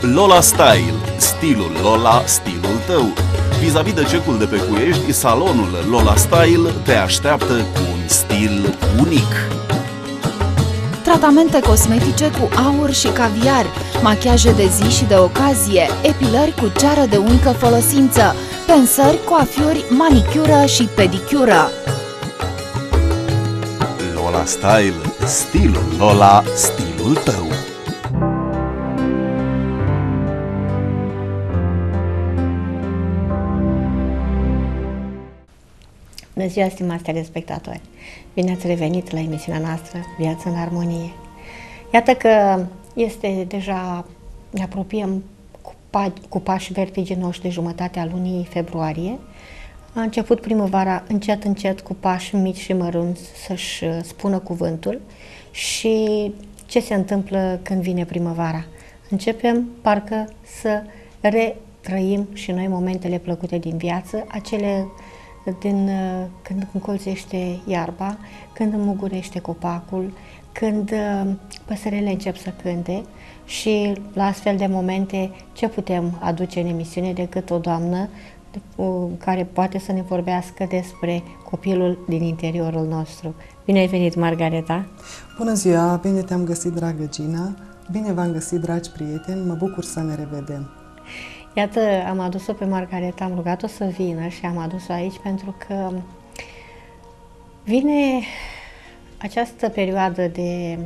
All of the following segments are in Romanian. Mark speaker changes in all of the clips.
Speaker 1: Lola Style, stilul Lola, stilul tău. Vis-a-vis de cecul de pe Cuiești, salonul Lola Style te așteaptă cu un stil unic.
Speaker 2: Tratamente cosmetice cu aur și caviar, machiaje de zi și de ocazie, epilări cu ceară de unică folosință, pensări, coafiuri, manicură și pedicură.
Speaker 1: Lola Style, stilul Lola, stilul tău.
Speaker 3: Bună ziua, stimați telespectatori! Bine ați revenit la emisiunea noastră Viață în Armonie. Iată că este deja, ne apropiem cu pași vertiginoși de jumătatea lunii februarie. A început primăvara încet, încet, cu pași mici și mărunți să-și spună cuvântul. Și ce se întâmplă când vine primăvara? Începem parcă să retrăim și noi momentele plăcute din viață, acele când încolțește iarba, când înmugurește copacul, când păsările încep să cânte și la astfel de momente ce putem aduce în emisiune decât o doamnă care poate să ne vorbească despre copilul din interiorul nostru. Bine ai venit, Margareta!
Speaker 4: Bună ziua! Bine te-am găsit, dragă Gina! Bine v-am găsit, dragi prieteni! Mă bucur să ne revedem!
Speaker 3: Iată, am adus-o pe Margareta, am rugat-o să vină și am adus-o aici pentru că vine această perioadă de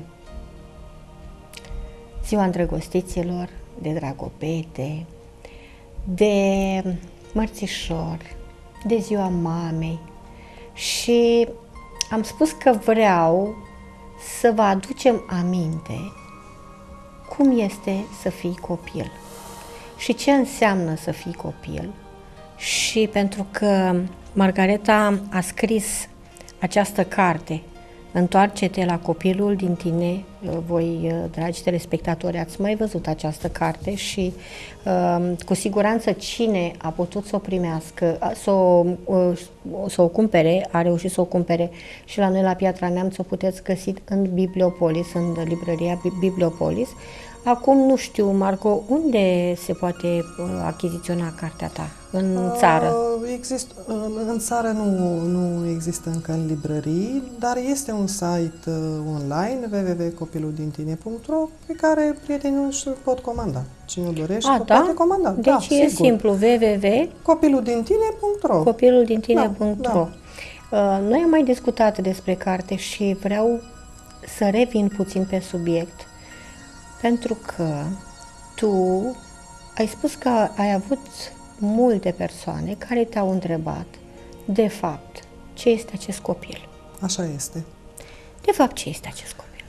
Speaker 3: ziua îndrăgostiților, de dragopete, de mărțișor, de ziua mamei și am spus că vreau să vă aducem aminte cum este să fii copil. Și ce înseamnă să fii copil? Și pentru că Margareta a scris această carte, Întoarce-te la copilul din tine, voi, dragi telespectatori, ați mai văzut această carte și cu siguranță cine a putut să o primească, să o cumpere, a reușit să o cumpere și la noi la Piatra Neamț o puteți găsi în Bibliopolis, în librăria Bibliopolis. Acum nu știu, Marco, unde se poate achiziționa cartea ta? În țară?
Speaker 4: În țară nu există încă în librării, dar este un site online, www.copiludintine.ro, pe care prietenii își pot comanda. Cine o dorește, poate comanda.
Speaker 3: Deci
Speaker 4: da,
Speaker 3: e
Speaker 4: sigur.
Speaker 3: simplu,
Speaker 4: www.copiludintine.ro.
Speaker 3: Copiludintine.ro. Noi am mai discutat despre carte și vreau să revin puțin pe subiect. Pentru că tu ai spus că ai avut multe persoane care te-au întrebat, de fapt, ce este acest copil?
Speaker 4: Așa este.
Speaker 3: De fapt, ce este acest copil?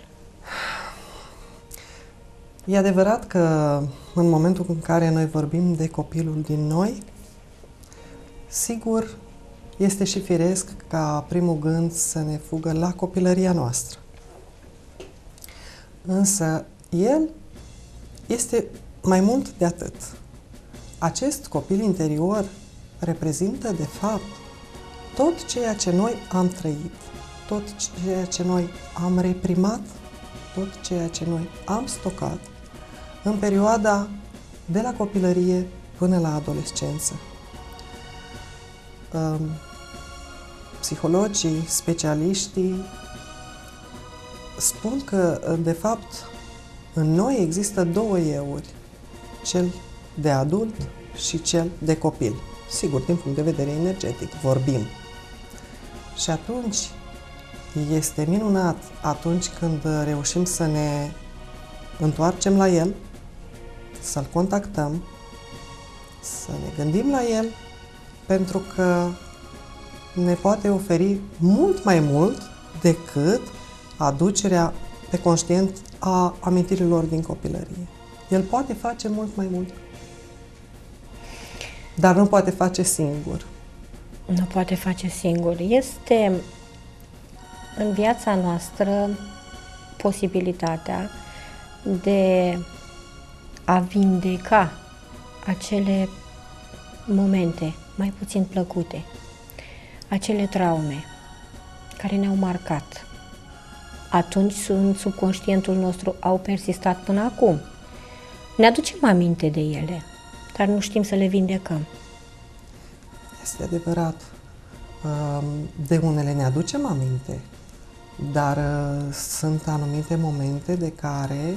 Speaker 4: E adevărat că în momentul în care noi vorbim de copilul din noi, sigur, este și firesc ca primul gând să ne fugă la copilăria noastră. Însă, el este mai mult de atât. Acest copil interior reprezintă, de fapt, tot ceea ce noi am trăit, tot ceea ce noi am reprimat, tot ceea ce noi am stocat în perioada de la copilărie până la adolescență. Psihologii, specialiștii spun că, de fapt, în noi există două euri, cel de adult și cel de copil. Sigur, din punct de vedere energetic vorbim. Și atunci este minunat atunci când reușim să ne întoarcem la el, să-l contactăm, să ne gândim la el, pentru că ne poate oferi mult mai mult decât aducerea pe conștient a amintirilor din copilărie. El poate face mult mai mult, dar nu poate face singur.
Speaker 3: Nu poate face singur. Este în viața noastră posibilitatea de a vindeca acele momente mai puțin plăcute, acele traume care ne-au marcat. Atunci, în subconștientul nostru, au persistat până acum. Ne aducem aminte de ele, dar nu știm să le vindecăm.
Speaker 4: Este adevărat. De unele ne aducem aminte, dar sunt anumite momente de care,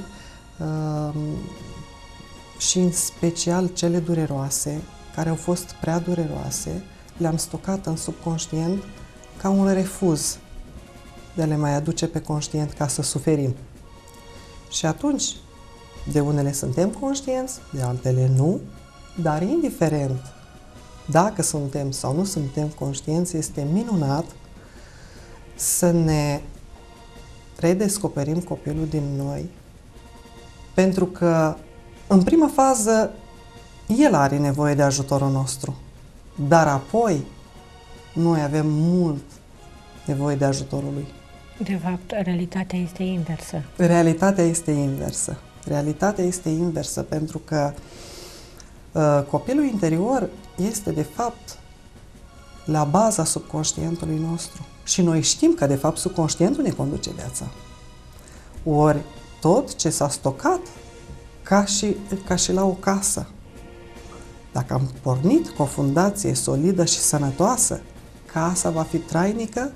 Speaker 4: și în special cele dureroase, care au fost prea dureroase, le-am stocat în subconștient ca un refuz de a le mai aduce pe conștient ca să suferim. Și atunci, de unele suntem conștienți, de altele nu, dar indiferent dacă suntem sau nu suntem conștienți, este minunat să ne redescoperim copilul din noi, pentru că, în prima fază, el are nevoie de ajutorul nostru, dar apoi noi avem mult nevoie de ajutorul lui.
Speaker 3: De fapt, realitatea este inversă.
Speaker 4: Realitatea este inversă. Realitatea este inversă pentru că copilul interior este, de fapt, la baza subconștientului nostru. Și noi știm că, de fapt, subconștientul ne conduce viața. Ori tot ce s-a stocat, ca și la o casă, dacă am pornit cu o fundație solidă și sănătoasă, casa va fi trainică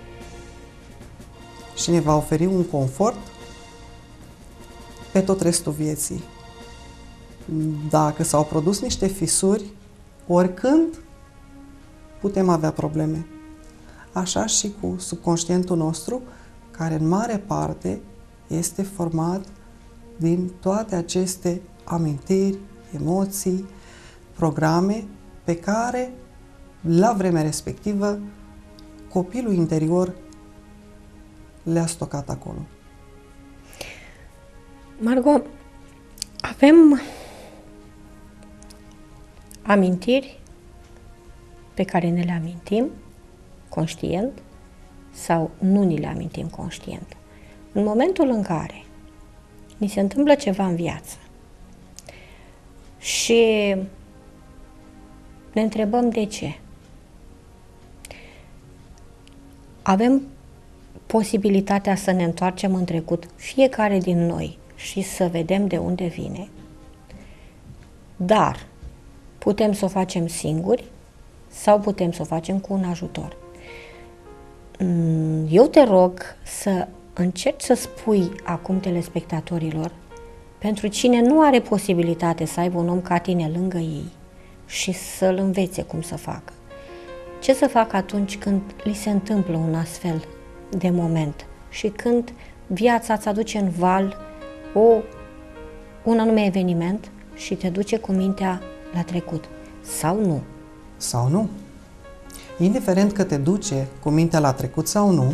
Speaker 4: și ne va oferi un confort pe tot restul vieții. Dacă s-au produs niște fisuri, oricând putem avea probleme. Așa și cu subconștientul nostru, care în mare parte este format din toate aceste amintiri, emoții, programe pe care, la vremea respectivă, copilul interior le-a stocat acolo.
Speaker 3: Margot, avem amintiri pe care ne le amintim conștient sau nu ni le amintim conștient. În momentul în care ni se întâmplă ceva în viață și ne întrebăm de ce, avem posibilitatea să ne întoarcem în trecut, fiecare din noi, și să vedem de unde vine. Dar putem să o facem singuri sau putem să o facem cu un ajutor. Eu te rog să încerci să spui acum telespectatorilor, pentru cine nu are posibilitate să aibă un om ca tine lângă ei și să-l învețe cum să facă. Ce să facă atunci când li se întâmplă un astfel de moment și când viața îți aduce în val un anume eveniment și te duce cu mintea la trecut, sau nu?
Speaker 4: Sau nu. Indiferent că te duce cu mintea la trecut sau nu,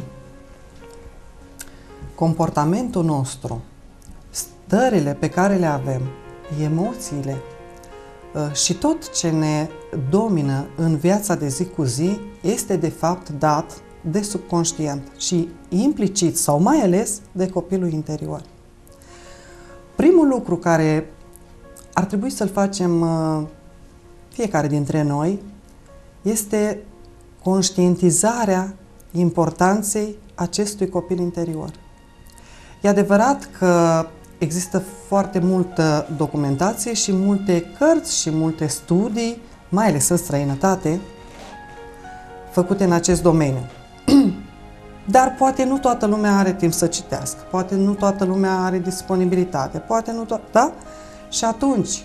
Speaker 4: comportamentul nostru, stările pe care le avem, emoțiile și tot ce ne domină în viața de zi cu zi este de fapt dat de subconștient și implicit sau mai ales de copilul interior. Primul lucru care ar trebui să-l facem fiecare dintre noi este conștientizarea importanței acestui copil interior. E adevărat că există foarte multă documentație și multe cărți și multe studii, mai ales în străinătate, făcute în acest domeniu. Dar poate nu toată lumea are timp să citească, poate nu toată lumea are disponibilitate, poate nu toată, da? Și atunci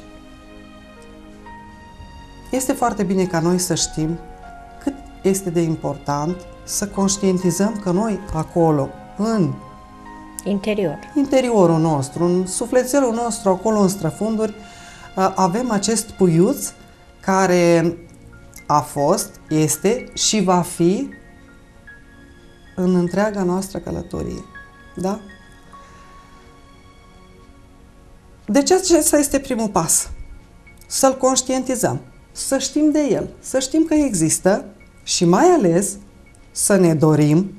Speaker 4: este foarte bine ca noi să știm cât este de important să conștientizăm că noi acolo, în interiorul nostru, în sufletelul nostru, acolo în străfunduri, avem acest puiuț care a fost, este și va fi în întreaga noastră călătorie. Da? Deci acesta este primul pas. Să-l conștientizăm, să știm de el, să știm că există și mai ales să ne dorim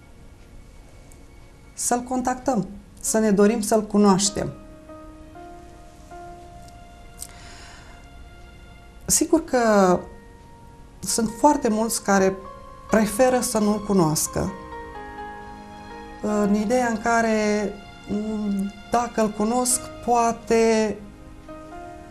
Speaker 4: să-l contactăm, să ne dorim să-l cunoaștem. Sigur că sunt foarte mulți care preferă să nu-l cunoască, în ideea în care, dacă îl cunosc, poate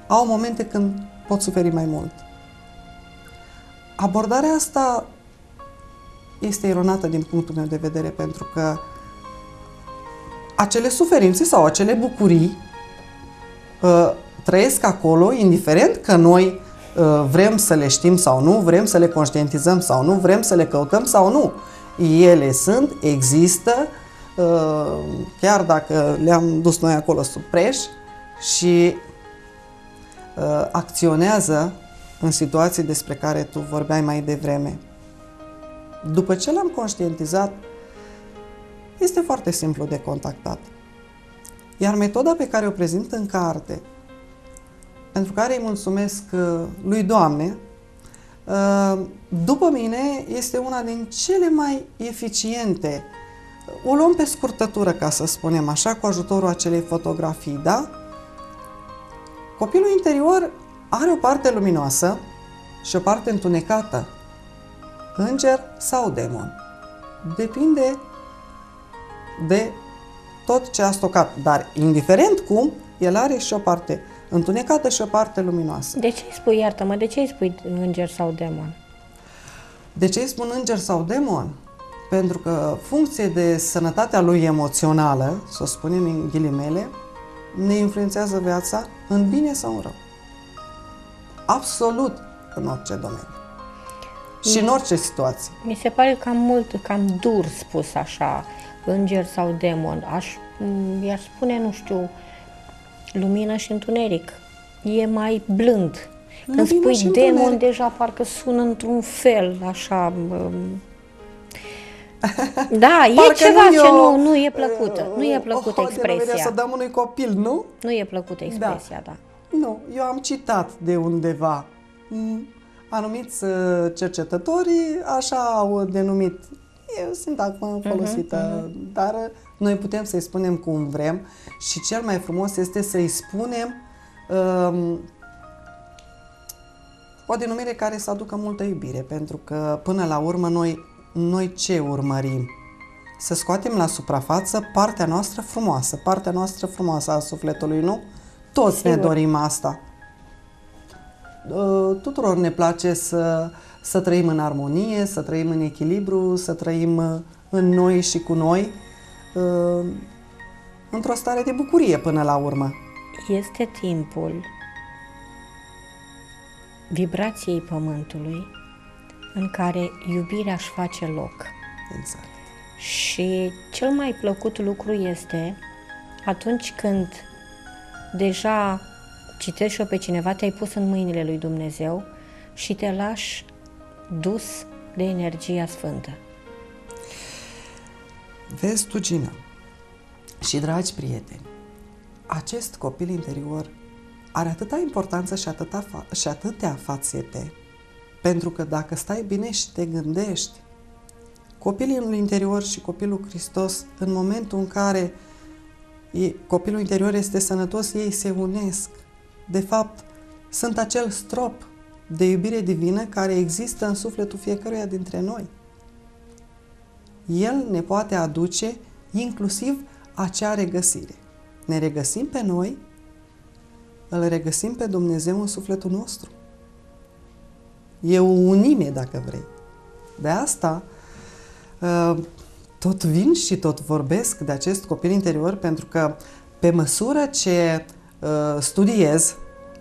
Speaker 4: au momente când pot suferi mai mult. Abordarea asta este eronată din punctul meu de vedere, pentru că acele suferințe sau acele bucurii trăiesc acolo, indiferent că noi vrem să le știm sau nu, vrem să le conștientizăm sau nu, vrem să le căutăm sau nu. Ele sunt, există, chiar dacă le-am dus noi acolo sub preș, și acționează în situații despre care tu vorbeai mai devreme. După ce l-am conștientizat, este foarte simplu de contactat. Iar metoda pe care o prezint în carte, pentru care îi mulțumesc lui Doamne, după mine este una din cele mai eficiente. O luăm pe scurtătură, ca să spunem așa, cu ajutorul acelei fotografii, da? Copilul interior are o parte luminoasă și o parte întunecată, înger sau demon. Depinde de tot ce a stocat, dar indiferent cum, el are și o parte întunecată și o parte luminoasă.
Speaker 3: De ce îi spui, iartă-mă, de ce îi spui înger sau demon?
Speaker 4: De ce îi spun înger sau demon? Pentru că, funcție de sănătatea lui emoțională, să o spunem în ghilimele, ne influențează viața în bine sau în rău. Absolut în orice domeniu. Și în orice situație.
Speaker 3: Mi se pare cam dur spus așa, înger sau demon. I-aș spune, nu știu, lumină și întuneric. E mai blând. Când spui demon, deja parcă sună într-un fel, așa... Da, e ceva ce nu e plăcută. Nu e plăcută expresia.
Speaker 4: Să dăm unui copil, nu?
Speaker 3: Nu e plăcută expresia, da.
Speaker 4: Nu, eu am citat de undeva. Anumiți cercetători așa au denumit. Eu sunt acum folosită, dar noi putem să-i spunem cum vrem și cel mai frumos este să-i spunem o denumire care să aducă multă iubire, pentru că până la urmă noi ce urmărim? Să scoatem la suprafață partea noastră frumoasă a sufletului, nu? Toți Sigur. Ne dorim asta. Tuturor ne place să trăim în armonie, să trăim în echilibru, să trăim în noi și cu noi, într-o stare de bucurie până la urmă.
Speaker 3: Este timpul vibrației pământului în care iubirea își face loc.
Speaker 4: Exact.
Speaker 3: Și cel mai plăcut lucru este atunci când deja citești-o pe cineva, te-ai pus în mâinile lui Dumnezeu și te lași dus de energia sfântă.
Speaker 4: Vezi tu, Gina, și dragi prieteni, acest copil interior are atâta importanță și atâtea fațete, pentru că dacă stai bine și te gândești, copilul interior și copilul Hristos, în momentul în care copilul interior este sănătos, ei se unesc. De fapt, sunt acel strop de iubire divină care există în sufletul fiecăruia dintre noi. El ne poate aduce inclusiv acea regăsire. Ne regăsim pe noi, îl regăsim pe Dumnezeu în sufletul nostru. E o unime, dacă vrei. De asta tot vin și tot vorbesc de acest copil interior, pentru că pe măsură ce studiez,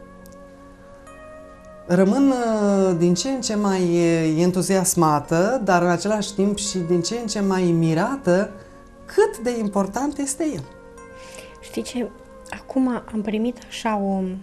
Speaker 4: rămân din ce în ce mai entuziasmată, dar în același timp și din ce în ce mai mirată cât de important este el.
Speaker 3: Știi ce? Acum am primit așa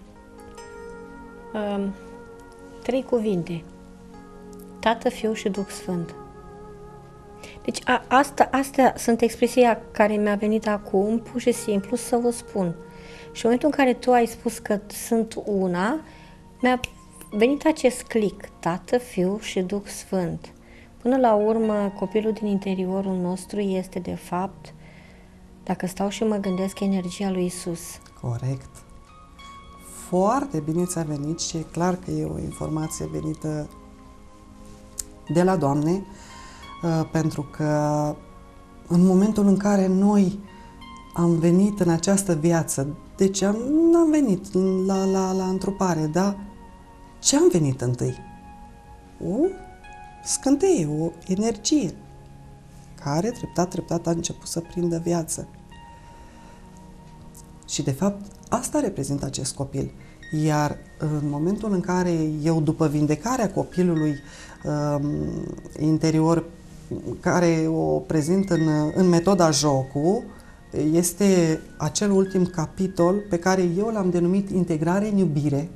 Speaker 3: trei cuvinte. Tată, Fiu și Duh Sfânt. Deci astea sunt expresia care mi-a venit acum, pur și simplu să vă spun. Și în momentul în care tu ai spus că sunt una, mi-a venit acest click, Tată, Fiu și Duh Sfânt. Până la urmă, copilul din interiorul nostru este, de fapt, dacă stau și mă gândesc, energia lui Isus.
Speaker 4: Corect. Foarte bine ți-a venit și e clar că e o informație venită de la Doamne, pentru că în momentul în care noi am venit în această viață. Deci n-am venit la întrupare, dar ce am venit întâi? O scânteie, o energie care treptat a început să prindă viață. Și de fapt asta reprezintă acest copil. Iar în momentul în care eu, după vindecarea copilului interior, care o prezint în metoda Jocu, este acel ultim capitol pe care eu l-am denumit integrare în iubire,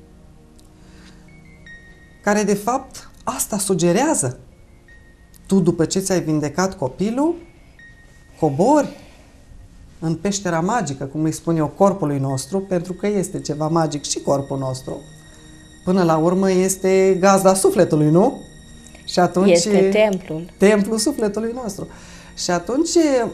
Speaker 4: care de fapt asta sugerează. Tu, după ce ți-ai vindecat copilul, cobori în peștera magică, cum îi spun eu, corpului nostru, pentru că este ceva magic și corpul nostru. Până la urmă este gazda sufletului, nu? Și atunci
Speaker 3: este templul.
Speaker 4: Templul sufletului nostru. Și atunci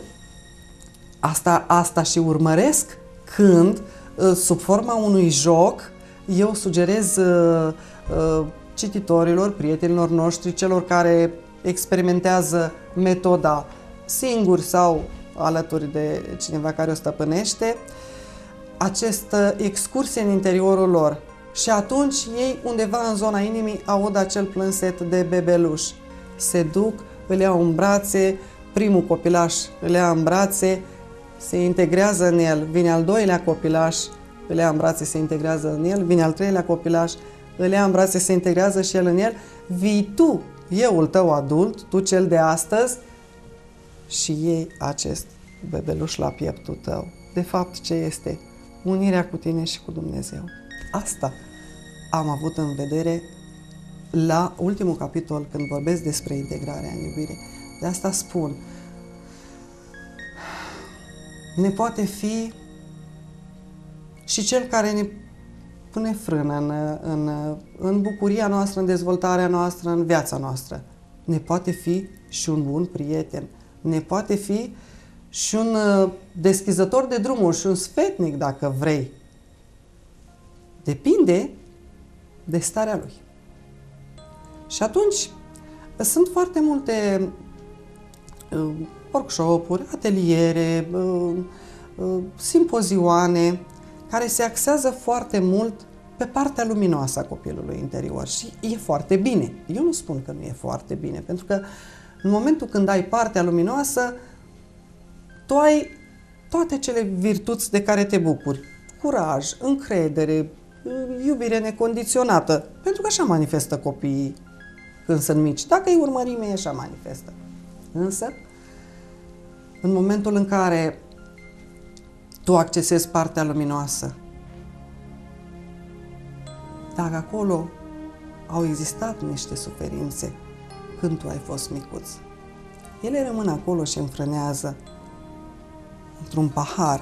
Speaker 4: asta și urmăresc când, sub forma unui joc, eu sugerez cititorilor, prietenilor noștri, celor care experimentează metoda singuri sau alături de cineva care o stăpânește, această excursie în interiorul lor. Și atunci ei, undeva în zona inimii, aud acel plânset de bebeluș. Se duc, îl iau în brațe, primul copilaș îl ia în brațe, se integrează în el, vine al doilea copilaș, îl ia în brațe, se integrează în el, vine al treilea copilaș, îl ia în brațe, se integrează și el în el, vii tu, euul tău adult, tu cel de astăzi, și iei acest bebeluș la pieptul tău. De fapt, ce este? Unirea cu tine și cu Dumnezeu. Asta am avut în vedere la ultimul capitol, când vorbesc despre integrarea în iubire. De asta spun, ne poate fi și cel care ne pune frână în bucuria noastră, în dezvoltarea noastră, în viața noastră. Ne poate fi și un bun prieten. Ne poate fi și un deschizător de drumuri, și un sfetnic, dacă vrei. Depinde de starea lui. Și atunci sunt foarte multe workshop-uri, ateliere, simpozioane care se axează foarte mult pe partea luminoasă a copilului interior și e foarte bine. Eu nu spun că nu e foarte bine, pentru că în momentul când ai partea luminoasă, tu ai toate cele virtuți de care te bucuri. Curaj, încredere, iubire necondiționată, pentru că așa manifestă copiii când sunt mici. Dacă îi urmărim, ei așa manifestă. Însă, în momentul în care tu accesezi partea luminoasă, dacă acolo au existat niște suferințe când tu ai fost micuț, ele rămân acolo și înfrânează într-un pahar.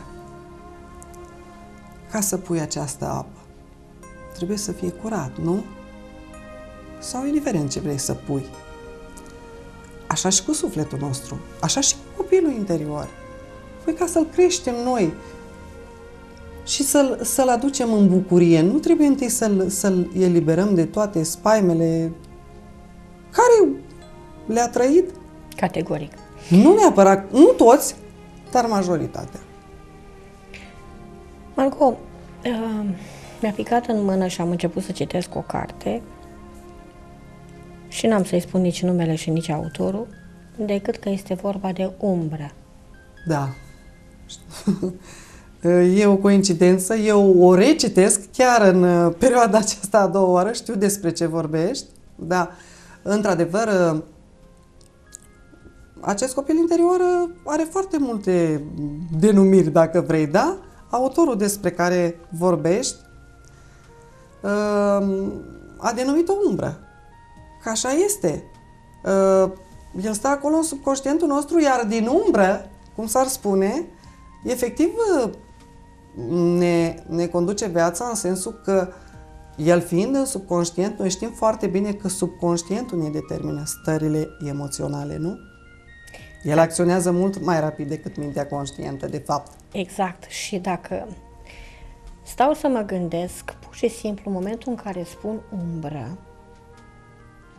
Speaker 4: Ca să pui această apă, trebuie să fie curat, nu? Sau indiferent ce vrei să pui. Așa și cu sufletul nostru, așa și cu copilul interior. Păi ca să-l creștem noi și să-l aducem în bucurie. Nu trebuie întâi să-l eliberăm de toate spaimele care le-a trăit.
Speaker 3: Categoric.
Speaker 4: Nu neapărat, nu toți, dar majoritatea.
Speaker 3: Marco, mi-a picat în mână și am început să citesc o carte și n-am să-i spun nici numele și nici autorul, decât că este vorba de umbră.
Speaker 4: Da. E o coincidență, eu o recitesc chiar în perioada aceasta a doua oară, știu despre ce vorbești, da, într-adevăr, acest copil interior are foarte multe denumiri, dacă vrei, da? Autorul despre care vorbești a denumit o umbră, că așa este. El stă acolo în subconștientul nostru, iar din umbră, cum s-ar spune, efectiv ne conduce viața, în sensul că el fiind în subconștient, noi știm foarte bine că subconștientul ne determină stările emoționale, nu? El acționează mult mai rapid decât mintea conștientă, de fapt.
Speaker 3: Exact. Și dacă stau să mă gândesc, pur și simplu, în momentul în care spun umbră,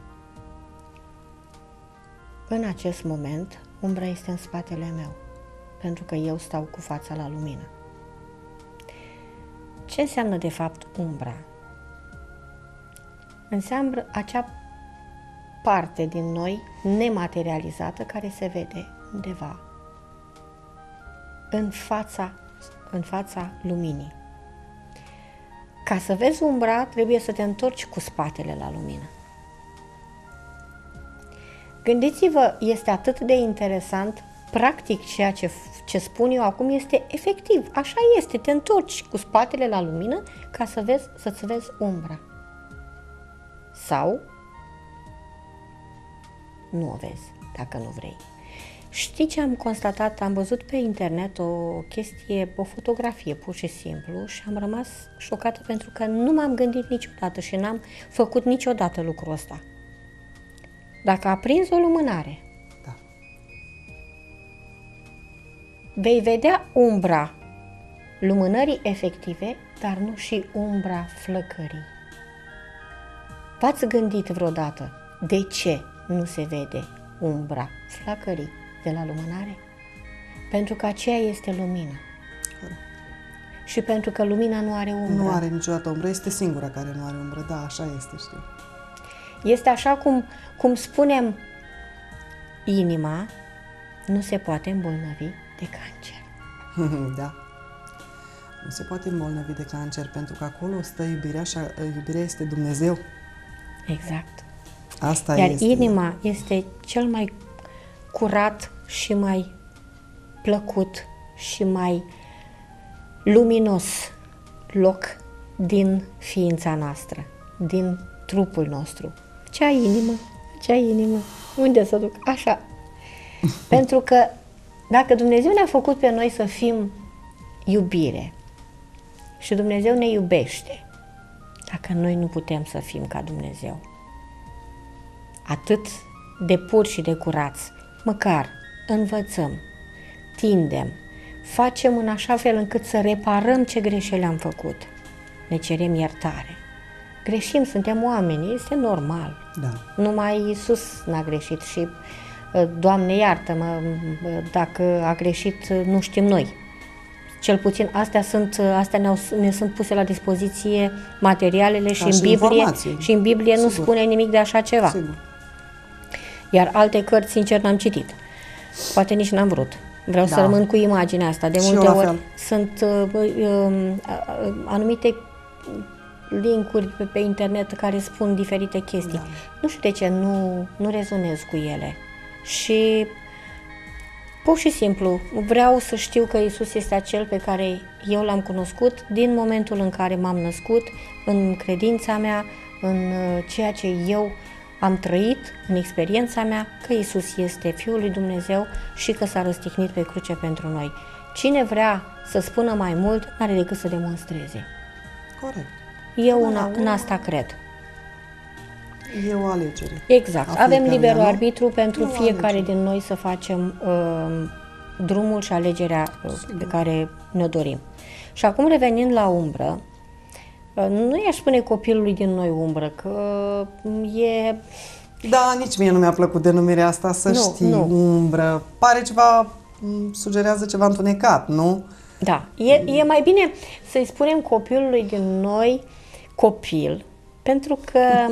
Speaker 3: în acest moment, umbra este în spatele meu. pentru că eu stau cu fața la lumină. Ce înseamnă de fapt umbra? Înseamnă acea parte din noi nematerializată care se vede undeva în fața luminii. Ca să vezi umbra, trebuie să te întorci cu spatele la lumină. Gândiți-vă, este atât de interesant, practic ceea ce spun eu acum este efectiv, așa este, te întorci cu spatele la lumină ca să-ți vezi umbra. Sau nu o vezi, dacă nu vrei. Știi ce am constatat? Am văzut pe internet o fotografie pur și simplu și am rămas șocată pentru că nu m-am gândit niciodată și n-am făcut niciodată lucrul ăsta. Dacă aprinzi o lumânare,
Speaker 4: Da.
Speaker 3: vei vedea umbra lumânării efective, dar nu și umbra flăcării. V-ați gândit vreodată de ce nu se vede umbra flăcării de la lumânare? Pentru că aceea este lumina.
Speaker 4: Corect.
Speaker 3: Și pentru că lumina nu are umbră.
Speaker 4: Nu are niciodată umbră, este singura care nu are umbră. Da, așa este, știu.
Speaker 3: Este așa cum spunem, inima nu se poate îmbolnăvi de cancer.
Speaker 4: Da. Nu se poate îmbolnăvi de cancer, pentru că acolo stă iubirea și iubirea este Dumnezeu.
Speaker 3: Exact.
Speaker 4: Asta
Speaker 3: Iar
Speaker 4: este.
Speaker 3: inima este cel mai curat și mai plăcut și mai luminos loc din ființa noastră, din trupul nostru. Acea inimă, unde să duc? Așa. Pentru că dacă Dumnezeu ne-a făcut pe noi să fim iubire și Dumnezeu ne iubește, dacă noi nu putem să fim ca Dumnezeu, atât de pur și de curați, măcar învățăm, tindem, facem în așa fel încât să reparăm ce greșeli am făcut. Ne cerem iertare. Greșim, suntem oameni, este normal.
Speaker 4: Da.
Speaker 3: Numai Iisus n-a greșit și, Doamne iartă-mă, dacă a greșit, nu știm noi. Cel puțin astea ne sunt puse la dispoziție materialele și în Biblie,
Speaker 4: informații.
Speaker 3: și în Biblie nu
Speaker 4: Sigur.
Speaker 3: spune nimic de așa ceva.
Speaker 4: Sigur.
Speaker 3: Iar alte cărți, sincer, n-am citit. Poate nici n-am vrut. Vreau să rămân cu imaginea asta. De
Speaker 4: Și
Speaker 3: multe
Speaker 4: eu la
Speaker 3: ori
Speaker 4: fel.
Speaker 3: sunt anumite linkuri pe internet care spun diferite chestii.
Speaker 4: Da.
Speaker 3: Nu știu de ce nu rezonez cu ele. Și pur și simplu vreau să știu că Iisus este acel pe care eu l-am cunoscut din momentul în care m-am născut, în credința mea, în ceea ce eu am trăit, în experiența mea, că Iisus este Fiul lui Dumnezeu și că s-a răstignit pe cruce pentru noi. Cine vrea să spună mai mult, n-are decât să demonstreze.
Speaker 4: Corect.
Speaker 3: Eu
Speaker 4: Da,
Speaker 3: în asta cred.
Speaker 4: E o alegere.
Speaker 3: Exact.
Speaker 4: A
Speaker 3: Avem
Speaker 4: fiecăruia,
Speaker 3: liberul
Speaker 4: nu?
Speaker 3: arbitru pentru
Speaker 4: E o
Speaker 3: fiecare
Speaker 4: alegere.
Speaker 3: din noi să facem drumul și alegerea pe care ne dorim. Și acum revenind la umbră, nu i-aș spune copilului din noi umbră, că e...
Speaker 4: Da, nici mie nu mi-a plăcut denumirea asta, să
Speaker 3: Nu,
Speaker 4: știi,
Speaker 3: nu.
Speaker 4: umbră. Pare ceva, sugerează ceva întunecat, nu?
Speaker 3: Da, e mai bine să-i spunem copilului din noi copil, pentru că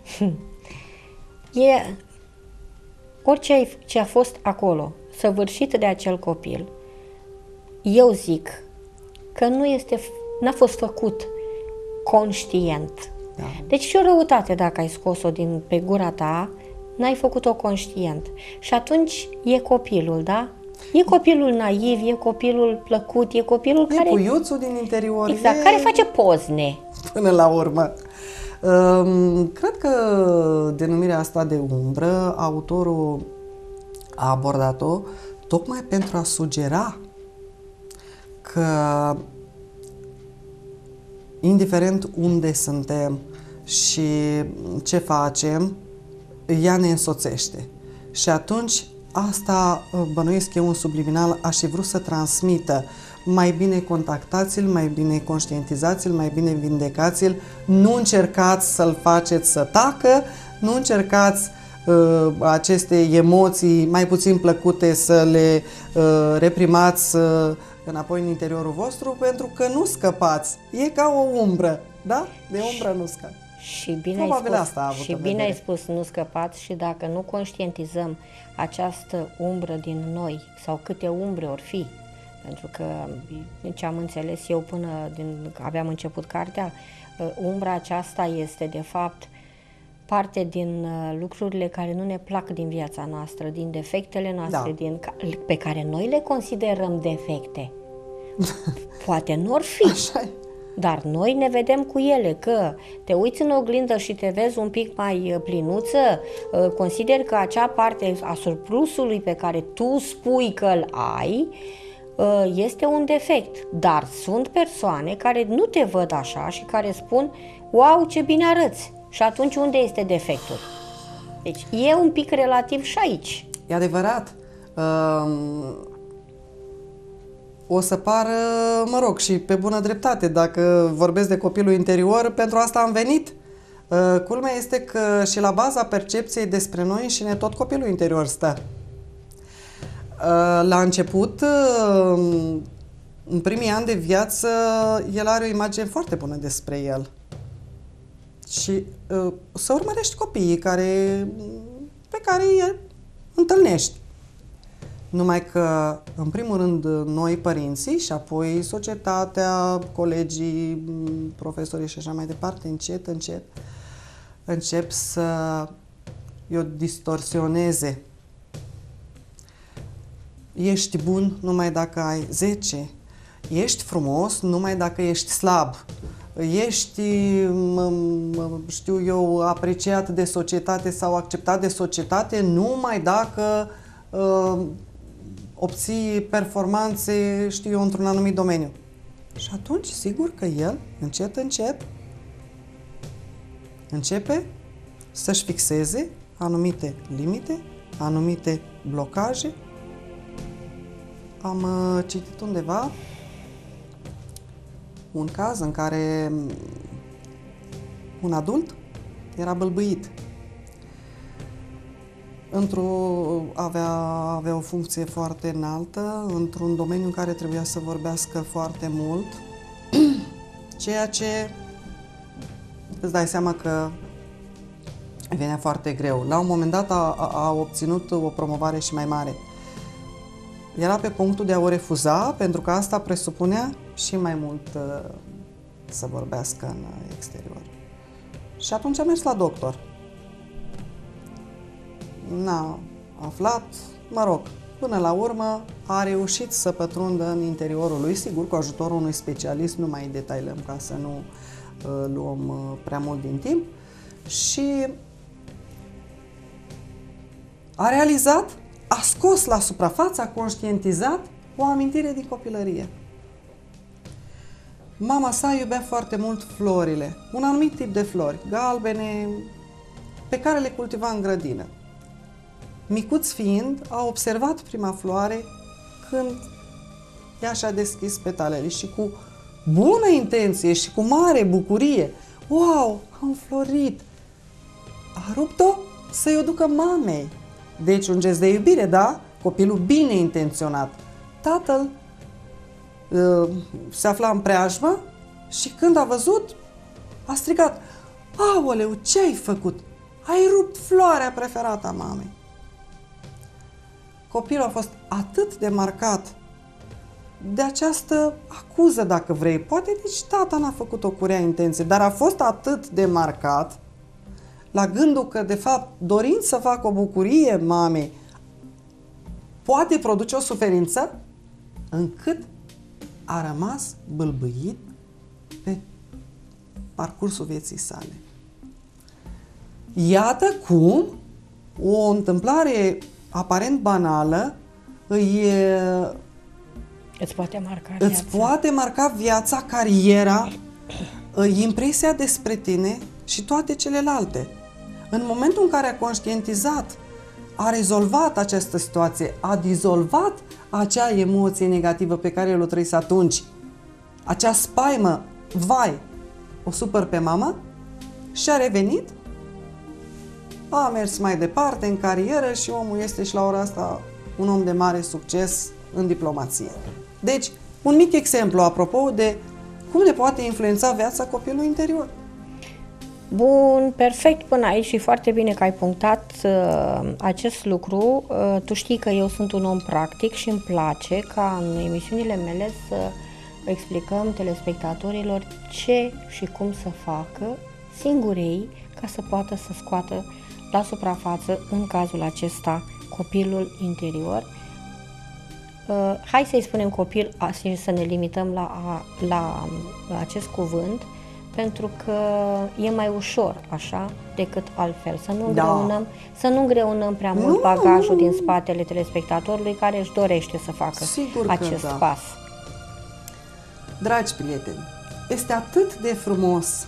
Speaker 3: e orice ce a fost acolo, săvârșit de acel copil, eu zic că n-a fost făcut conștient.
Speaker 4: Da.
Speaker 3: Deci și o răutate dacă ai scos-o pe gura ta, n-ai făcut-o conștient. Și atunci e copilul, da? E copilul naiv, e copilul plăcut, e copilul
Speaker 4: E
Speaker 3: care...
Speaker 4: puiuțul din interior.
Speaker 3: Exact,
Speaker 4: e...
Speaker 3: care face pozne.
Speaker 4: Până la urmă. Cred că denumirea asta de umbră, autorul a abordat-o tocmai pentru a sugera că indiferent unde suntem și ce facem, ea ne însoțește. Și atunci asta, bănuiesc eu, un subliminal, aș fi vrut să transmită: mai bine contactați-l, mai bine conștientizați-l, mai bine vindecați-l, nu încercați să-l faceți să tacă, nu încercați aceste emoții mai puțin plăcute să le reprimați înapoi în interiorul vostru, pentru că nu scăpați. E ca o umbră, da? De umbră nu scăpați.
Speaker 3: Și bine
Speaker 4: Probabil
Speaker 3: ai spus,
Speaker 4: asta a avut
Speaker 3: și
Speaker 4: în
Speaker 3: bine ai
Speaker 4: vedere.
Speaker 3: spus, nu scăpați, și dacă nu conștientizăm această umbră din noi, sau câte umbre or fi, pentru că ce am înțeles eu până aveam început cartea, umbra aceasta este de fapt parte din lucrurile care nu ne plac din viața noastră, din defectele noastre, pe care noi le considerăm defecte. Poate nu or fi.
Speaker 4: Așa e.
Speaker 3: Dar noi ne vedem cu ele, că te uiți în oglindă și te vezi un pic mai plinuță, consideri că acea parte a surplusului pe care tu spui că îl ai este un defect. Dar sunt persoane care nu te văd așa și care spun: wow, ce bine arăți! Și atunci unde este defectul? Deci e un pic relativ și aici.
Speaker 4: E adevărat. O să pară, mă rog, și pe bună dreptate, dacă vorbesc de copilul interior, pentru asta am venit. Culmea este că și la baza percepției despre noi înșine tot copilul interior stă. La început, în primii ani de viață, el are o imagine foarte bună despre el. Și să urmărești copiii pe care îi întâlnești. Numai că, în primul rând, noi, părinții, și apoi societatea, colegii, profesorii și așa mai departe, încep să o distorsioneze. Ești bun numai dacă ai 10. Ești frumos numai dacă ești slab. Ești, știu eu, apreciat de societate sau acceptat de societate numai dacă obții performanțe, știu eu, într-un anumit domeniu. Și atunci, sigur că el, încet, începe să-și fixeze anumite limite, anumite blocaje. Am citit undeva un caz în care un adult era bâlbâit. Avea o funcție foarte înaltă într-un domeniu în care trebuia să vorbească foarte mult, ceea ce îți dai seama că venea foarte greu. La un moment dat a obținut o promovare și mai mare. Era pe punctul de a o refuza, pentru că asta presupunea și mai mult să vorbească în exterior. Și atunci a mers la doctor. N-a aflat, mă rog, până la urmă a reușit să pătrundă în interiorul lui, sigur, cu ajutorul unui specialist, nu mai detailăm ca să nu luăm prea mult din timp, și a realizat, a scos la suprafață, a conștientizat o amintire din copilărie. Mama sa iubea foarte mult florile, un anumit tip de flori, galbene, pe care le cultiva în grădină. Micuț fiind, a observat prima floare când ea și-a deschis petalele și cu bună intenție și cu mare bucurie, wow, a înflorit, a rupt-o să-i o ducă mamei. Deci un gest de iubire, da? Copilul bine intenționat. Tatăl se afla în preajmă și când a văzut, a strigat: aoleu, ce ai făcut? Ai rupt floarea preferată a mamei. Copilul a fost atât de marcat de această acuză, dacă vrei. Poate nici tata n-a făcut-o cu rea intenție, dar a fost atât de marcat la gândul că, de fapt, dorind să facă o bucurie mamei, poate produce o suferință, încât a rămas bâlbâit pe parcursul vieții sale. Iată cum o întâmplare aparent banală
Speaker 3: Îți poate marca
Speaker 4: îți
Speaker 3: viața.
Speaker 4: poate marca viața, cariera, impresia despre tine și toate celelalte. În momentul în care a conștientizat, a rezolvat această situație, a dizolvat acea emoție negativă pe care el o trăise atunci, acea spaimă, vai, o supăr pe mama, și a revenit a mers mai departe în carieră și omul este și la ora asta un om de mare succes în diplomație. Deci, un mic exemplu apropo de cum ne poate influența viața copilului interior.
Speaker 3: Bun, perfect până aici și foarte bine că ai punctat acest lucru. Tu știi că eu sunt un om practic și îmi place ca în emisiunile mele să explicăm telespectatorilor ce și cum să facă singurii ca să poată să scoată la suprafață, în cazul acesta, copilul interior. Hai să-i spunem copil și să ne limităm la acest cuvânt, pentru că e mai ușor așa decât altfel. Să nu îngreunăm prea mult bagajul din spatele telespectatorului care își dorește să facă acest pas.
Speaker 4: Dragi prieteni, este atât de frumos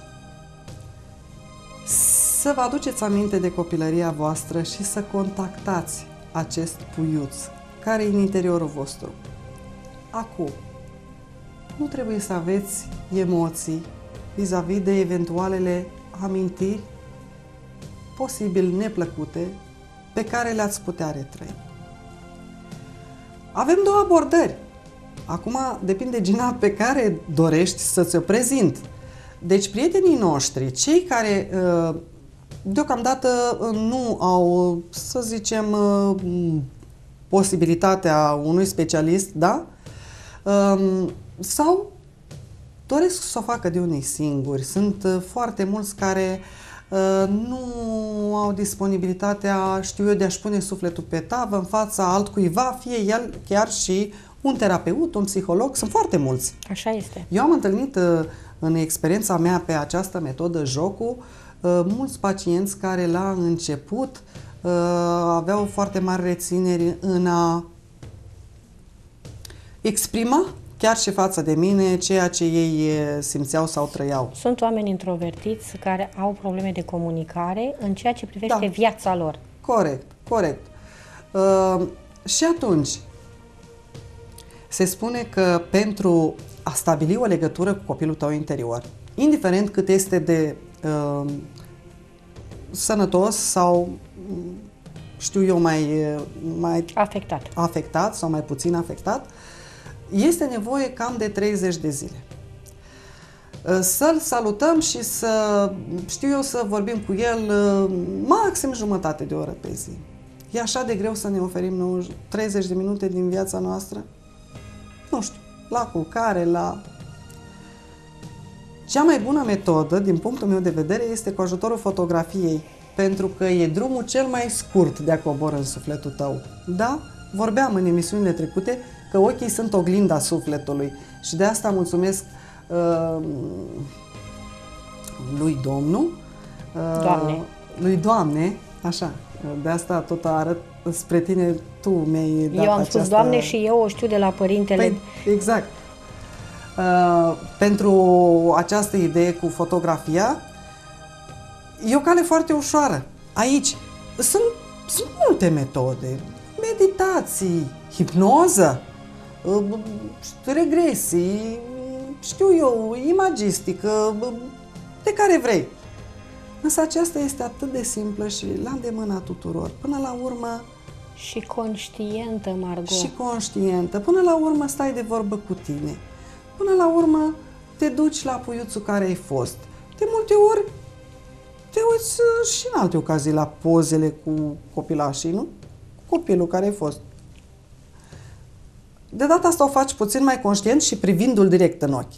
Speaker 4: să vă aduceți aminte de copilăria voastră și să contactați acest puiuț care e în interiorul vostru. Acum, nu trebuie să aveți emoții vis-a-vis de eventualele amintiri posibil neplăcute pe care le-ați putea retrăi. Avem două abordări. Acum depinde, Gina, pe care dorești să ți-o prezint. Deci prietenii noștri, cei care deocamdată nu au, să zicem, posibilitatea unui specialist, da? Sau doresc să o facă de unii singuri. Sunt foarte mulți care nu au disponibilitatea, știu eu, de a-și pune sufletul pe tavă în fața altcuiva, fie el chiar și un terapeut, un psiholog, sunt foarte mulți.
Speaker 3: Așa este.
Speaker 4: Eu am întâlnit în experiența mea pe această metodă, jocul, mulți pacienți care la început aveau foarte mari rețineri în a exprima chiar și față de mine ceea ce ei simțeau sau trăiau.
Speaker 3: Sunt oameni introvertiți care au probleme de comunicare în ceea ce privește viața lor.
Speaker 4: Corect, corect. Și atunci, se spune că pentru a stabili o legătură cu copilul tău interior, indiferent cât este de sănătos sau, știu eu, mai afectat sau mai puțin afectat, este nevoie cam de 30 de zile. Să-l salutăm și să vorbim cu el maxim jumătate de oră pe zi. E așa de greu să ne oferim 30 de minute din viața noastră? Nu știu, la culcare, Cea mai bună metodă, din punctul meu de vedere, este cu ajutorul fotografiei, pentru că e drumul cel mai scurt de a coborî în sufletul tău. Da? Vorbeam în emisiunile trecute că ochii sunt oglinda sufletului și de asta mulțumesc lui Domnul, lui Doamne, așa, de asta tot arăt spre tine, tu mi-ai dat
Speaker 3: Eu am spus Doamne și eu o știu de la părintele.
Speaker 4: Păi, exact. Pentru această idee cu fotografia, e o cale foarte ușoară. Aici sunt multe metode, meditații, hipnoză, regresii, știu eu, imagistică, de care vrei. Însă aceasta este atât de simplă și la îndemâna tuturor. Până la urmă...
Speaker 3: Și conștientă, Margot.
Speaker 4: Și conștientă. Până la urmă stai de vorbă cu tine. Până la urmă te duci la puiuțul care ai fost. De multe ori te uiți și în alte ocazii la pozele cu copilașii, nu? Copilul care ai fost. De data asta o faci puțin mai conștient și privindu-l direct în ochi.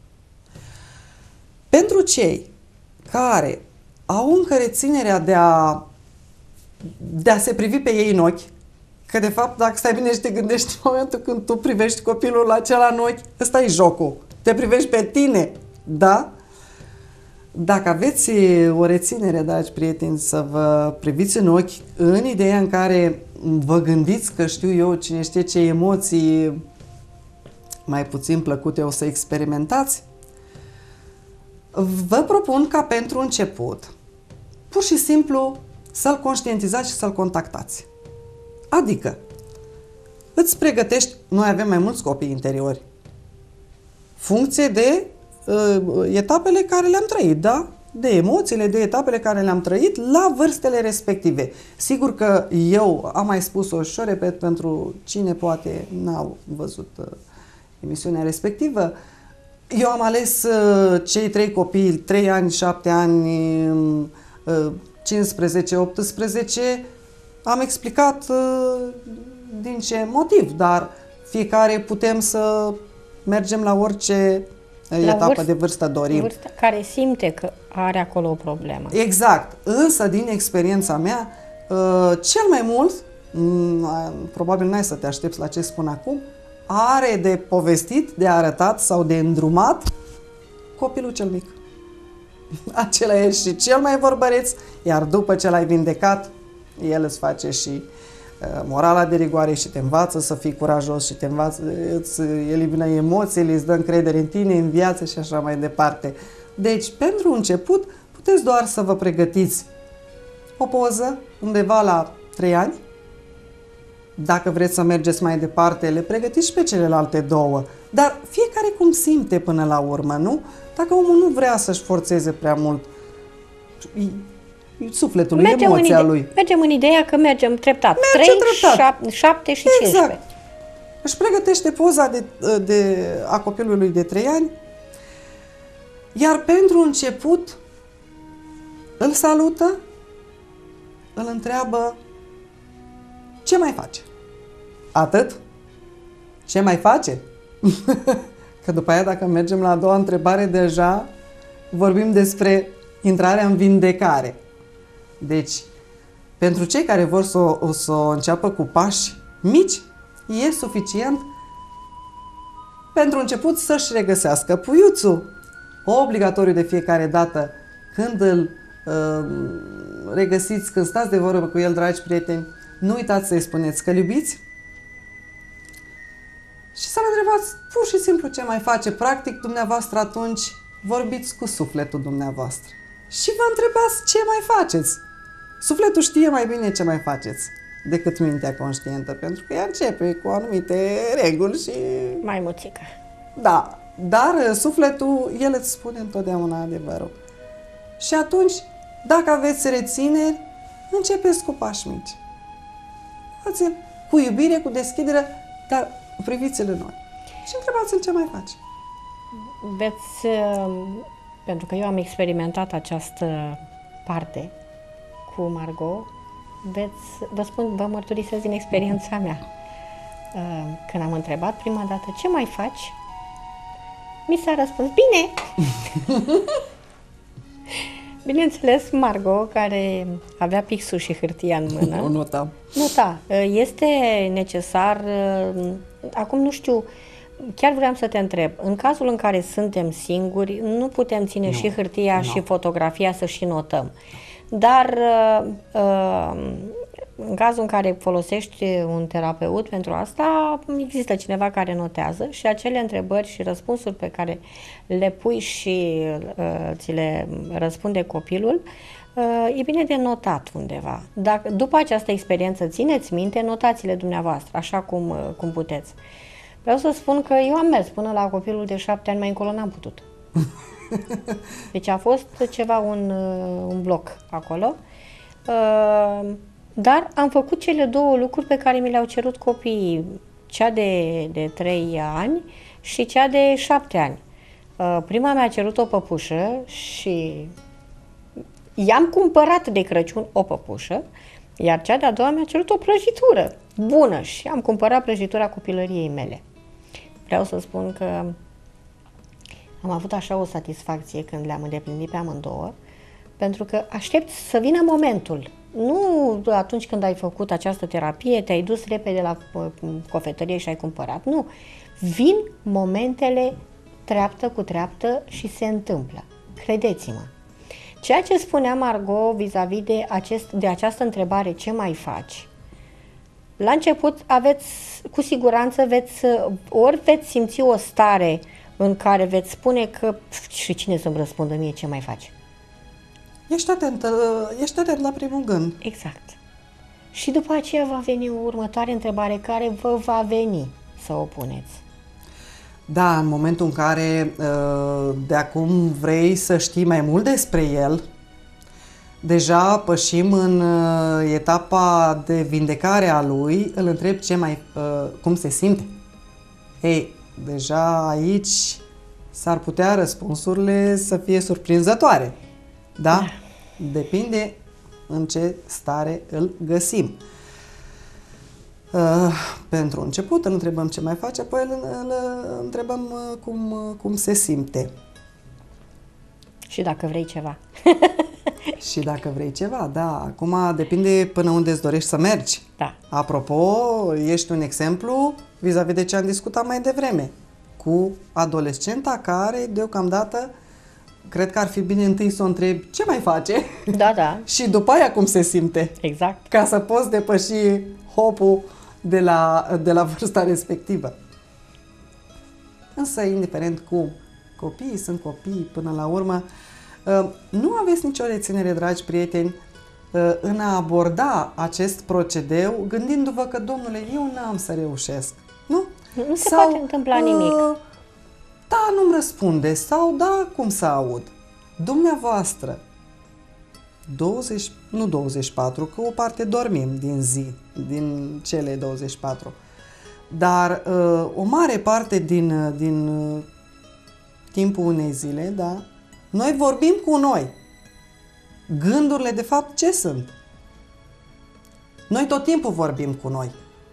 Speaker 4: Pentru cei care au încă reținerea de a se privi pe ei în ochi, că de fapt, dacă stai bine și te gândești în momentul când tu privești copilul acela în ochi, ăsta e jocul. Te privești pe tine, da? Dacă aveți o reținere, dragi prieteni, să vă priviți în ochi în ideea în care vă gândiți că știu eu cine știe ce emoții mai puțin plăcute o să experimentați, vă propun ca pentru început, pur și simplu, să-l conștientizați și să-l contactați. Adică, îți pregătești, noi avem mai mulți copii interiori, funcție de etapele care le-am trăit, da? de emoțiile, de etapele care le-am trăit la vârstele respective. Sigur că eu am mai spus-o și o repet pentru cine poate n-au văzut emisiunea respectivă. Eu am ales cei 3 copii, 3 ani, 7 ani, 15, 18, am explicat din ce motiv, dar fiecare putem să mergem la orice etapă de vârstă dorim.
Speaker 3: Vârsta care simte că are acolo o problemă.
Speaker 4: Exact. Însă, din experiența mea, cel mai mult, probabil n-ai să te aștepți la ce spun acum, are de povestit, de arătat sau de îndrumat copilul cel mic. Acela e și cel mai vorbăreț, iar după ce l-ai vindecat, el îți face și morala de rigoare și te învață să fii curajos și te învață, îți elimină emoțiile, îți dă încredere în tine, în viață și așa mai departe. Deci, pentru început, puteți doar să vă pregătiți o poză undeva la 3 ani. Dacă vreți să mergeți mai departe, le pregătiți și pe celelalte 2. Dar fiecare cum simte până la urmă, nu? Dacă omul nu vrea să-și forțeze prea mult sufletul lui, emoția lui.
Speaker 3: Mergem în ideea că mergem treptat. 3, 7 și 15.
Speaker 4: Exact. Își pregătește poza a copilului de 3 ani, iar pentru început îl salută, îl întreabă ce mai face. Atât? Ce mai face? Că după aia, dacă mergem la a doua întrebare, deja vorbim despre intrarea în vindecare. Deci, pentru cei care vor să o înceapă cu pași mici, e suficient pentru început să-și regăsească puiuțul. Obligatoriu de fiecare dată când îl regăsiți, când stați de vorbă cu el, dragi prieteni, nu uitați să-i spuneți că iubiți și să-l întrebați pur și simplu ce mai face. Practic, dumneavoastră atunci vorbiți cu sufletul dumneavoastră și vă întrebați ce mai faceți. Sufletul știe mai bine ce mai faceți decât mintea conștientă, pentru că ea începe cu anumite reguli și...
Speaker 3: Mai muțică.
Speaker 4: Da, dar sufletul, el îți spune întotdeauna adevărul. Și atunci, dacă aveți rețineri, începeți cu pași mici. Cu iubire, cu deschidere, dar priviți-le noi. Și întrebați-l ce mai face.
Speaker 3: Pentru că eu am experimentat această parte cu Margot, vă mărturisesc din experiența mea. Când am întrebat prima dată ce mai faci, mi s-a răspuns bine. Bineînțeles, Margot, care avea pixul și hârtia în mână,
Speaker 4: o nota.
Speaker 3: Este necesar, acum nu știu, chiar vreau să te întreb, în cazul în care suntem singuri, nu putem ține și hârtia și fotografia să și notăm. Dar în cazul în care folosești un terapeut pentru asta, există cineva care notează și acele întrebări și răspunsuri pe care le pui și ți le răspunde copilul, e bine de notat undeva. Dacă, după această experiență, țineți minte, notați-le dumneavoastră, așa cum puteți. Vreau să spun că eu am mers până la copilul de 7 ani, mai încolo n-am putut. Deci a fost ceva, un bloc acolo. Dar am făcut cele 2 lucruri pe care mi le-au cerut copiii, cea de 3 ani și cea de 7 ani. Prima mi-a cerut o păpușă și i-am cumpărat de Crăciun o păpușă, iar cea de-a doua mi-a cerut o prăjitură bună și am cumpărat prăjitura copilăriei mele. Vreau să spun că am avut așa o satisfacție când le-am îndeplinit pe amândouă, pentru că aștept să vină momentul. Nu atunci când ai făcut această terapie, te-ai dus repede la cofetărie și ai cumpărat. Nu. Vin momentele treaptă cu treaptă și se întâmplă. Credeți-mă. Ceea ce spunea Margot vis-a-vis de această întrebare, ce mai faci? La început cu siguranță ori veți simți o stare în care veți spune că și cine să-mi răspundă mie ce mai faci?
Speaker 4: Ești atent la primul gând.
Speaker 3: Exact. Și după aceea va veni o următoare întrebare care vă va veni să o puneți.
Speaker 4: Da, în momentul în care de acum vrei să știi mai mult despre el, deja pășim în etapa de vindecare a lui, îl întreb cum se simte. Ei, deja aici s-ar putea răspunsurile să fie surprinzătoare. Da? Depinde în ce stare îl găsim. Pentru început îl întrebăm ce mai face, apoi îl întrebăm cum se simte.
Speaker 3: Și dacă vrei ceva.
Speaker 4: Și dacă vrei ceva, da. Acum depinde până unde îți dorești să mergi.
Speaker 3: Da.
Speaker 4: Apropo, ești un exemplu vis-a-vis de ce am discutat mai devreme, cu adolescenta care, deocamdată, cred că ar fi bine întâi să o întrebi ce mai face.
Speaker 3: Da, da.
Speaker 4: Și după aia cum se simte.
Speaker 3: Exact.
Speaker 4: Ca să poți depăși hopul de la vârsta respectivă. Însă, indiferent cum, copiii sunt copii până la urmă. Nu aveți nicio reținere, dragi prieteni, în a aborda acest procedeu gândindu-vă că, domnule, eu n-am să reușesc. Nu?
Speaker 3: Nu se poate întâmpla nimic.
Speaker 4: Da, nu-mi răspunde. Sau da, cum să aud? Dumneavoastră, 24, că o parte dormim din zi, din cele 24. Dar o mare parte din timpul unei zile, da, noi vorbim cu noi. Gândurile, de fapt, ce sunt? Noi tot timpul vorbim cu noi.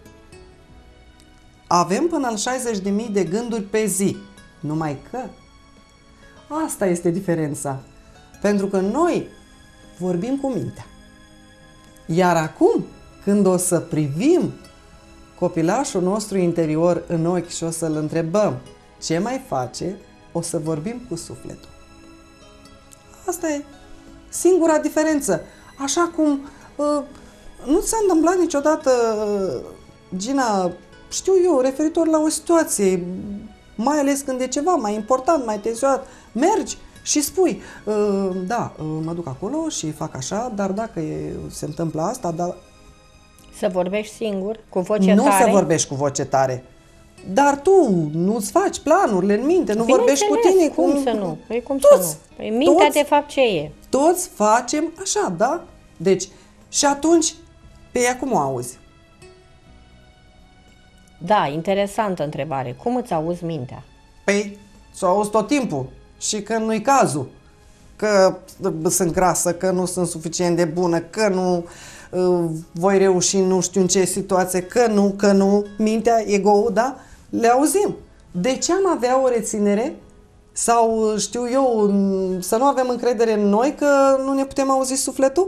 Speaker 4: Avem până la 60.000 de gânduri pe zi. Numai că asta este diferența. Pentru că noi vorbim cu mintea. Iar acum, când o să privim copilașul nostru interior în ochi și o să-l întrebăm ce mai face, o să vorbim cu sufletul. Asta e singura diferență. Așa cum nu ți s-a întâmplat niciodată, Gina, știu eu, referitor la o situație, mai ales când e ceva mai important, mai tensionat, mergi și spui, da, mă duc acolo și fac așa, dar dacă se întâmplă asta, dar...
Speaker 3: Să vorbești singur, cu voce tare?
Speaker 4: Nu să vorbești cu voce tare. Dar tu nu-ți faci planurile în minte, nu vorbești cu tine.
Speaker 3: Cum să nu? Păi cum să nu? Păi mintea de fapt ce e?
Speaker 4: Toți facem așa, da? Deci, și atunci, pe ea cum o auzi?
Speaker 3: Da, interesantă întrebare. Cum îți auzi mintea?
Speaker 4: Păi, s-o auzi tot timpul. Și că nu-i cazul. Că sunt grasă, că nu sunt suficient de bună, că nu voi reuși nu știu în ce situație, că nu, mintea, ego-ul, da? Le auzim. De ce am avea o reținere? Sau, știu eu, să nu avem încredere în noi că nu ne putem auzi sufletul?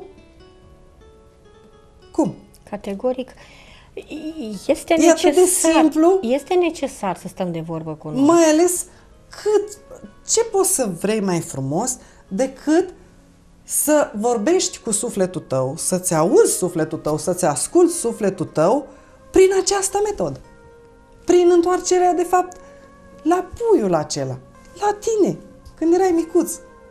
Speaker 4: Cum?
Speaker 3: Categoric. Este necesar,
Speaker 4: atât de simplu.
Speaker 3: Este necesar să stăm de vorbă cu noi.
Speaker 4: Mai ales ce poți să vrei mai frumos decât să vorbești cu sufletul tău, să-ți auzi sufletul tău, să-ți asculți sufletul tău prin această metodă. Prin întoarcerea, de fapt, la puiul acela, la tine, când erai micuț.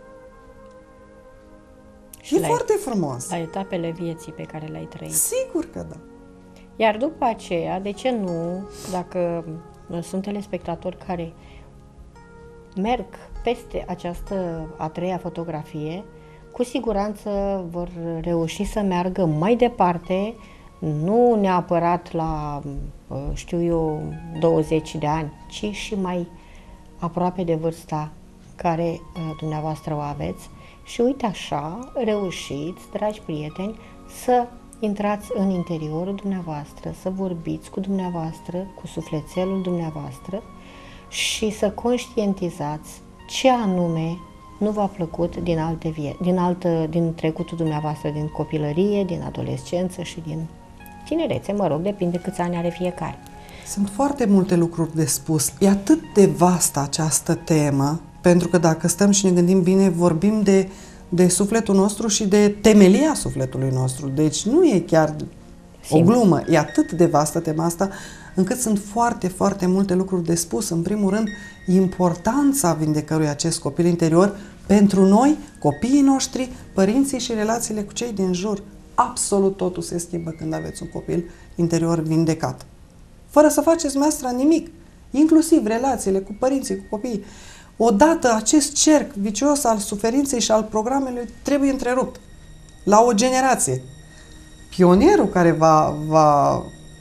Speaker 4: Și e foarte frumos.
Speaker 3: La etapele vieții pe care le-ai trăit.
Speaker 4: Sigur că da.
Speaker 3: Iar după aceea, de ce nu, dacă sunt telespectatori care merg peste această a treia fotografie, cu siguranță vor reuși să meargă mai departe, nu neapărat la, știu eu, 20 de ani, ci și mai aproape de vârsta care dumneavoastră o aveți. Și uite așa, reușiți, dragi prieteni, să intrați în interiorul dumneavoastră, să vorbiți cu dumneavoastră, cu sufletelul dumneavoastră și să conștientizați ce anume nu v-a plăcut din trecutul dumneavoastră, din copilărie, din adolescență și din tinerețe, mă rog, depinde câți ani are fiecare.
Speaker 4: Sunt foarte multe lucruri de spus. E atât de vastă această temă, pentru că dacă stăm și ne gândim bine, vorbim de sufletul nostru și de temelia sufletului nostru. Deci nu e chiar o glumă. E atât de vastă tema asta, încât sunt foarte, foarte multe lucruri de spus. În primul rând, importanța vindecării acest copil interior pentru noi, copiii noștri, părinții și relațiile cu cei din jur. Absolut totul se schimbă când aveți un copil interior vindecat. Fără să faceți, maestra, nimic. inclusiv relațiile cu părinții, cu copiii. Odată acest cerc vicios al suferinței și al programelor trebuie întrerupt la o generație. Pionierul care va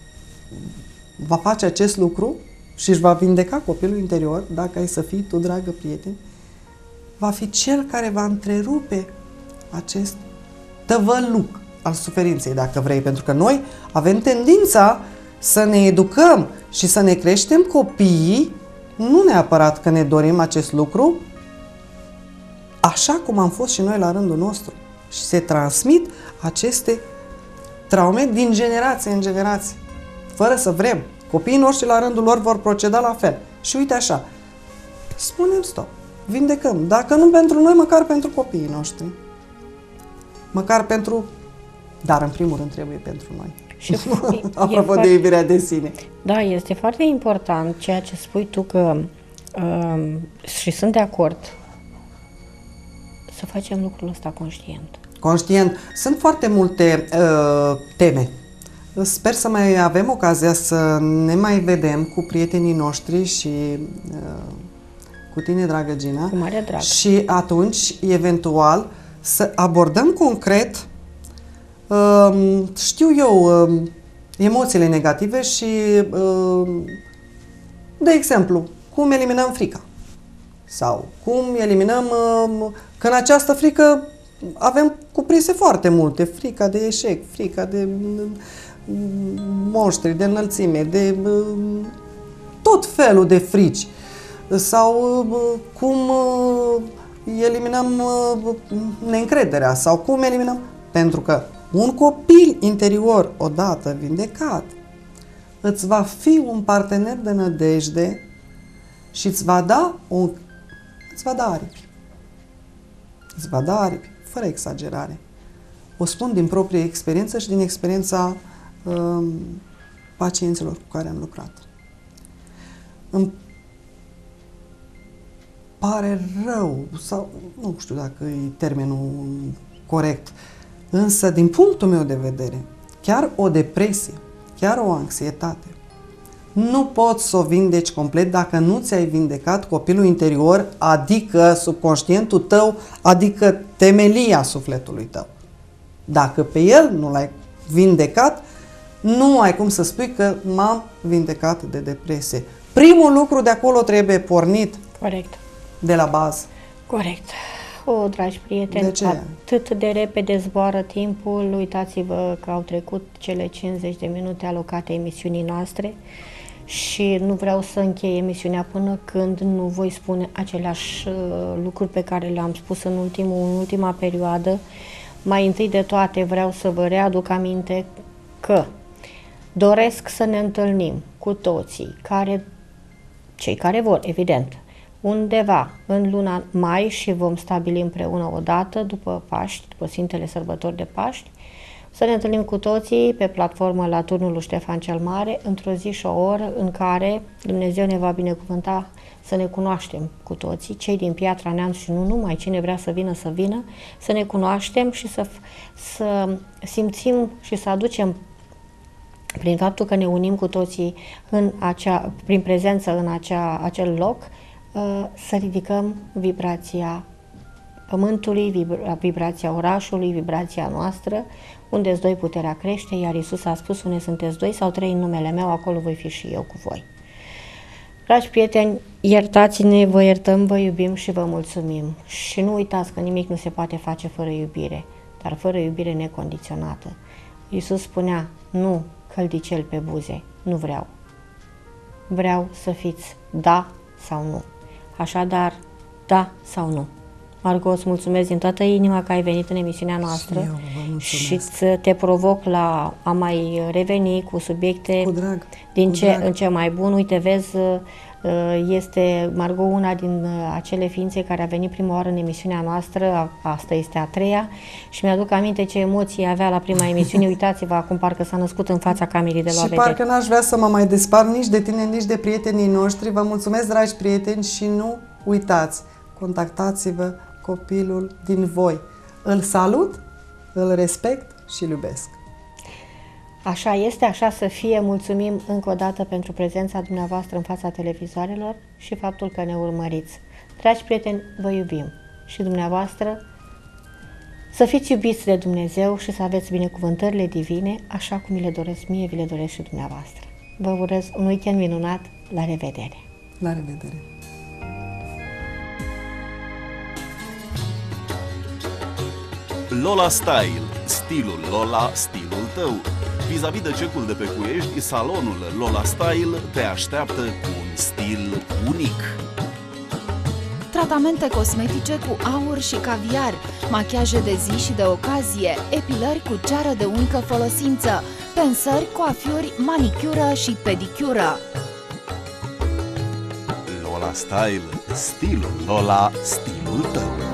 Speaker 4: face acest lucru și își va vindeca copilul interior, dacă ai să fii tu, dragă prieteni, va fi cel care va întrerupe acest tăvăluc al suferinței, dacă vrei, pentru că noi avem tendința să ne educăm și să ne creștem copiii, nu neapărat că ne dorim acest lucru, așa cum am fost și noi la rândul nostru. Și se transmit aceste traume din generație în generație, fără să vrem. Copiii noștri la rândul lor vor proceda la fel. Și uite așa, spunem stop, vindecăm. Dacă nu pentru noi, măcar pentru copiii noștri. Măcar pentru... Dar în primul rând trebuie pentru noi.
Speaker 3: Și
Speaker 4: apropo de iubirea de sine.
Speaker 3: Da, este foarte important ceea ce spui tu că și sunt de acord să facem lucrul ăsta conștient.
Speaker 4: Conștient. Sunt foarte multe teme. Sper să mai avem ocazia să ne mai vedem cu prietenii noștri și cu tine, dragă Gina.
Speaker 3: Cu mare drag.
Speaker 4: Și atunci, eventual, să abordăm concret, știu eu, emoțiile negative și, de exemplu, cum eliminăm frica. Sau cum eliminăm, că în această frică avem cuprinse foarte multe. Frica de eșec, frica de monștri, de înălțime, de tot felul de frici. Sau cum eliminăm neîncrederea, sau cum eliminăm... Pentru că un copil interior, odată vindecat, îți va fi un partener de nădejde și îți va da aripi. Îți va da aripi, fără exagerare. O spun din proprie experiență și din experiența pacienților cu care am lucrat. Îmi pare rău, sau nu știu dacă e termenul corect, însă din punctul meu de vedere, chiar o depresie, chiar o anxietate, nu poți să o vindeci complet dacă nu ți-ai vindecat copilul interior, adică subconștientul tău, adică temelia sufletului tău. Dacă pe el nu l-ai vindecat, nu ai cum să spui că m-am vindecat de depresie. Primul lucru de acolo trebuie pornit.
Speaker 3: Corect.
Speaker 4: De la bază.
Speaker 3: Corect. O, dragi prieteni, atât de repede zboară timpul, uitați-vă că au trecut cele 50 de minute alocate emisiunii noastre și nu vreau să închei emisiunea până când nu voi spune aceleași lucruri pe care le-am spus în ultima perioadă. Mai întâi de toate vreau să vă readuc aminte că doresc să ne întâlnim cu toții, cei care vor, evident, undeva în luna mai și vom stabili împreună o dată după Paști, după Sfintele Sărbători de Paști, să ne întâlnim cu toții pe platformă la turnul lui Ștefan cel Mare, într-o zi și o oră în care Dumnezeu ne va binecuvânta să ne cunoaștem cu toții, cei din Piatra Neamț și nu numai, cine vrea să vină, să ne cunoaștem și să simțim și să aducem, prin faptul că ne unim cu toții prin prezență în acel loc, să ridicăm vibrația pământului, vibrația orașului, vibrația noastră, unde-s doi puterea crește, iar Iisus a spus, unde sunteți 2 sau 3 în numele meu, acolo voi fi și eu cu voi. Dragi prieteni, iertați-ne, vă iertăm, vă iubim și vă mulțumim. Și nu uitați că nimic nu se poate face fără iubire, dar fără iubire necondiționată. Iisus spunea, nu căldicel pe buze, nu vreau. Vreau să fiți da sau nu. Așadar, da sau nu. Margot, îți mulțumesc din toată inima că ai venit în emisiunea noastră și te provoc la a mai reveni cu subiecte
Speaker 4: cu drag,
Speaker 3: în ce mai bun. Uite, vezi, este Margot una din acele ființe care a venit prima oară în emisiunea noastră, asta este a 3-a, și mi-aduc aminte ce emoții avea la prima emisiune. Uitați-vă, acum parcă s-a născut în fața camerei de la
Speaker 4: vedere. Și parcă n-aș vrea să mă mai despart nici de tine, nici de prietenii noștri. Vă mulțumesc, dragi prieteni, și nu uitați, contactați-vă copilul din voi. Îl salut, îl respect și îl iubesc.
Speaker 3: Așa este, așa să fie. Mulțumim încă o dată pentru prezența dumneavoastră în fața televizoarelor și faptul că ne urmăriți. Dragi prieteni, vă iubim și dumneavoastră să fiți iubiți de Dumnezeu și să aveți binecuvântările divine, așa cum mi le doresc mie, vi le doresc și dumneavoastră. Vă urez un weekend minunat, la revedere!
Speaker 4: La revedere!
Speaker 1: Lola Style, stilul Lola, stilul tău. Vis-a-vis de Cecul de pe Cuiești, salonul Lola Style te așteaptă cu un stil unic.
Speaker 2: Tratamente cosmetice cu aur și caviar, machiaje de zi și de ocazie, epilări cu ceară de unică folosință, pensări, coafiuri, manicură și pedicură.
Speaker 1: Lola Style, stilul Lola, stilul tău.